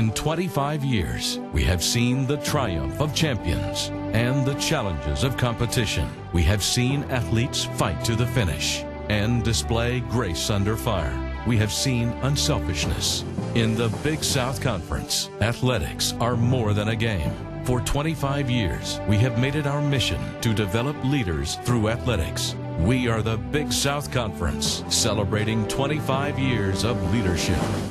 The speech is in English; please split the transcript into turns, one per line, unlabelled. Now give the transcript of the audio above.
In 25 years, we have seen the triumph of champions and the challenges of competition. We have seen athletes fight to the finish and display grace under fire. We have seen unselfishness. In the Big South Conference, athletics are more than a game. For 25 years, we have made it our mission to develop leaders through athletics. We are the Big South Conference, celebrating 25 years of leadership.